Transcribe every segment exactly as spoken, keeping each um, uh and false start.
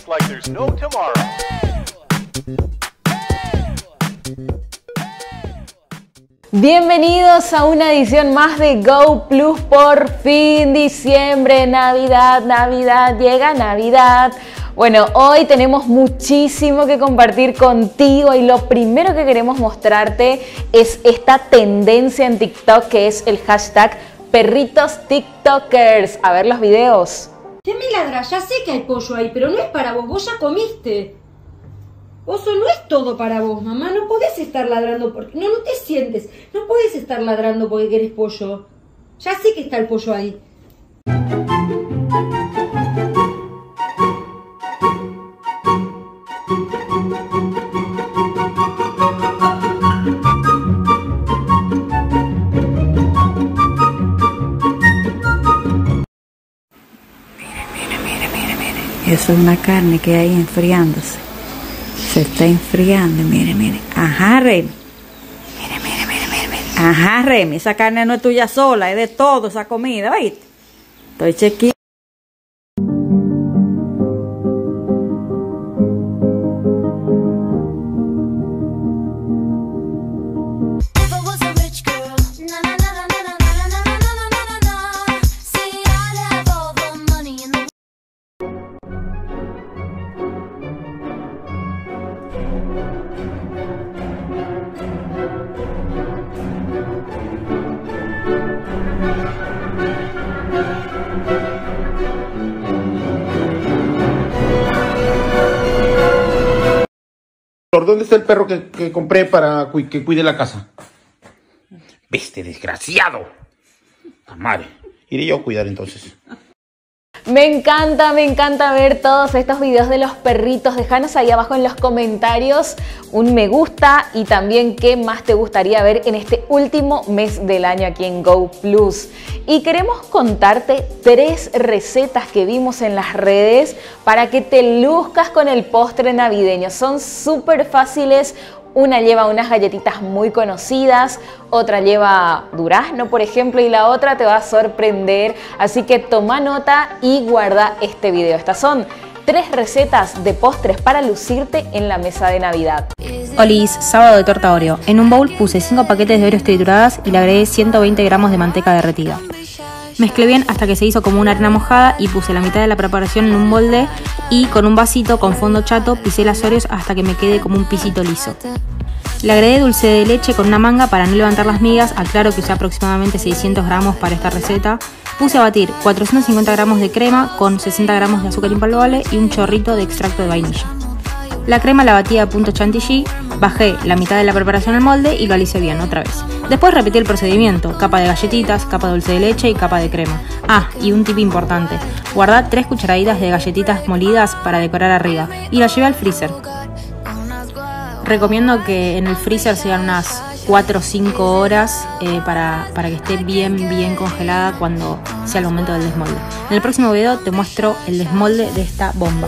like there's no tomorrow. Bienvenidos a una edición más de Go Plus. Por fin, diciembre, Navidad, Navidad, llega Navidad. Bueno, hoy tenemos muchísimo que compartir contigo y lo primero que queremos mostrarte es esta tendencia en TikTok que es el hashtag perritos tiktokers. A ver los videos. ¿Qué me ladras? Ya sé que hay pollo ahí, pero no es para vos, vos ya comiste. Oso, no es todo para vos, mamá, no podés estar ladrando porque... No, no te sientes, no podés estar ladrando porque querés pollo. Ya sé que está el pollo ahí. Eso es una carne que hay enfriándose. Se está enfriando, mire, mire. Ajá, Remy. Mire, mire, mire, mire, mire. Ajá, Remy. Esa carne no es tuya sola, es de todo esa comida, ¿oíste? Estoy chequeando. ¿Dónde está el perro que, que compré para cu que cuide la casa? Viste, desgraciado. La madre. Iré yo a cuidar entonces. Me encanta, me encanta ver todos estos videos de los perritos. Déjanos ahí abajo en los comentarios un me gusta y también qué más te gustaría ver en este último mes del año aquí en Go Plus. Y queremos contarte tres recetas que vimos en las redes para que te luzcas con el postre navideño. Son súper fáciles. Una lleva unas galletitas muy conocidas, otra lleva durazno, por ejemplo, y la otra te va a sorprender. Así que toma nota y guarda este video. Estas son tres recetas de postres para lucirte en la mesa de Navidad. Olis, sábado de torta Oreo. En un bowl puse cinco paquetes de Oreos trituradas y le agregué ciento veinte gramos de manteca derretida. Mezclé bien hasta que se hizo como una arena mojada y puse la mitad de la preparación en un molde y con un vasito con fondo chato pisé las Oreos hasta que me quede como un pisito liso. Le agregué dulce de leche con una manga para no levantar las migas, aclaro que usé aproximadamente seiscientos gramos para esta receta. Puse a batir cuatrocientos cincuenta gramos de crema con sesenta gramos de azúcar impalpable y un chorrito de extracto de vainilla. La crema la batí a punto chantilly, bajé la mitad de la preparación al molde y lo alicé bien otra vez. Después repetí el procedimiento, capa de galletitas, capa de dulce de leche y capa de crema. Ah, y un tip importante, guardá tres cucharaditas de galletitas molidas para decorar arriba y las llevé al freezer. Recomiendo que en el freezer sean unas cuatro o cinco horas eh, para, para que esté bien bien congelada cuando sea el momento del desmolde. En el próximo video te muestro el desmolde de esta bomba.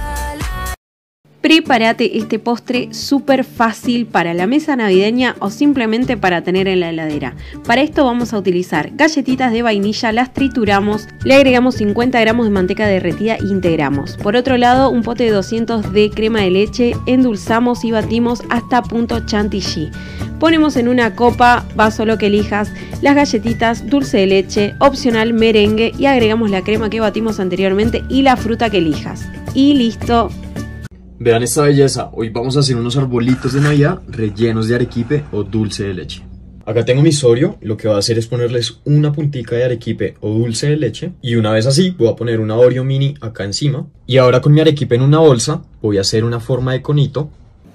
Prepárate este postre súper fácil para la mesa navideña o simplemente para tener en la heladera. Para esto vamos a utilizar galletitas de vainilla, las trituramos, le agregamos cincuenta gramos de manteca derretida e integramos. Por otro lado, un pote de doscientos de crema de leche, endulzamos y batimos hasta punto chantilly. Ponemos en una copa, vaso lo que elijas, las galletitas, dulce de leche, opcional merengue y agregamos la crema que batimos anteriormente y la fruta que elijas. Y listo. Vean esta belleza, hoy vamos a hacer unos arbolitos de Navidad rellenos de arequipe o dulce de leche. Acá tengo mis Oreo, lo que voy a hacer es ponerles una puntica de arequipe o dulce de leche y una vez así voy a poner una Oreo mini acá encima. Y ahora con mi arequipe en una bolsa voy a hacer una forma de conito.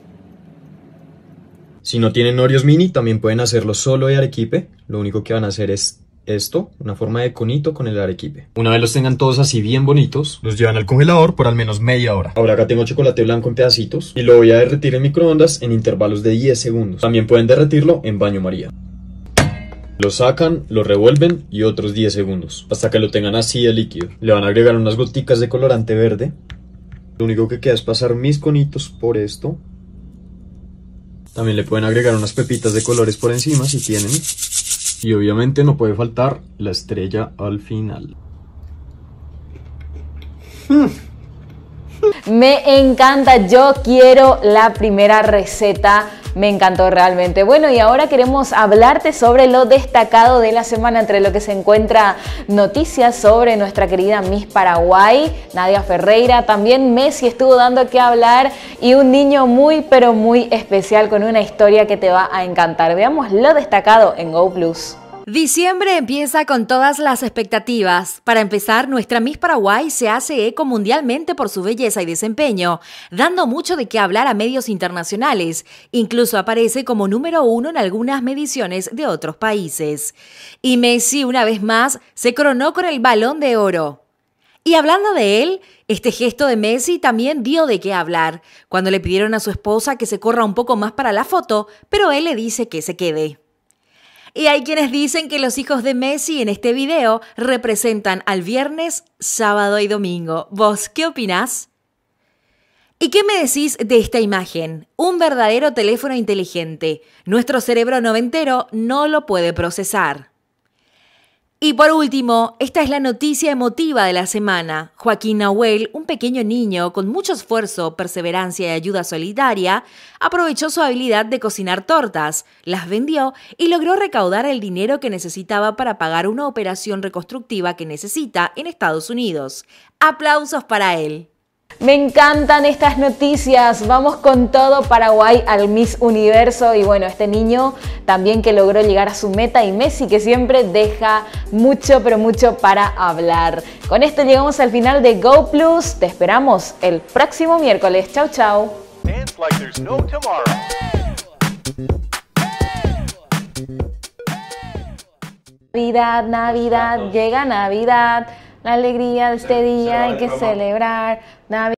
Si no tienen Oreos mini también pueden hacerlo solo de arequipe, lo único que van a hacer es esto, una forma de conito con el arequipe. Una vez los tengan todos así bien bonitos, los llevan al congelador por al menos media hora. Ahora acá tengo chocolate blanco en pedacitos y lo voy a derretir en microondas en intervalos de diez segundos. También pueden derretirlo en baño María. Lo sacan, lo revuelven y otros diez segundos, hasta que lo tengan así de líquido. Le van a agregar unas goticas de colorante verde. Lo único que queda es pasar mis conitos por esto. También le pueden agregar unas pepitas de colores por encima si tienen. Y obviamente no puede faltar la estrella al final. Mm. Me encanta, yo quiero la primera receta. Me encantó realmente. Bueno, y ahora queremos hablarte sobre lo destacado de la semana, entre lo que se encuentra noticias sobre nuestra querida Miss Paraguay, Nadia Ferreira. También Messi estuvo dando que hablar y un niño muy, pero muy especial con una historia que te va a encantar. Veamos lo destacado en Go Plus. Diciembre empieza con todas las expectativas. Para empezar, nuestra Miss Paraguay se hace eco mundialmente por su belleza y desempeño, dando mucho de qué hablar a medios internacionales. Incluso aparece como número uno en algunas mediciones de otros países. Y Messi, una vez más, se coronó con el Balón de Oro. Y hablando de él, este gesto de Messi también dio de qué hablar, cuando le pidieron a su esposa que se corra un poco más para la foto, pero él le dice que se quede. Y hay quienes dicen que los hijos de Messi en este video representan al viernes, sábado y domingo. ¿Vos qué opinás? ¿Y qué me decís de esta imagen? Un verdadero teléfono inteligente. Nuestro cerebro noventero no lo puede procesar. Y por último, esta es la noticia emotiva de la semana. Joaquín Nahuel, un pequeño niño con mucho esfuerzo, perseverancia y ayuda solidaria, aprovechó su habilidad de cocinar tortas, las vendió y logró recaudar el dinero que necesitaba para pagar una operación reconstructiva que necesita en Estados Unidos. ¡Aplausos para él! Me encantan estas noticias. Vamos con todo Paraguay al Miss Universo y bueno, este niño también que logró llegar a su meta y Messi que siempre deja mucho pero mucho para hablar. Con esto llegamos al final de Go Plus. Te esperamos el próximo miércoles. Chau chau. Navidad, Navidad, llega Navidad. La alegría de este día hay que celebrar. Navidad.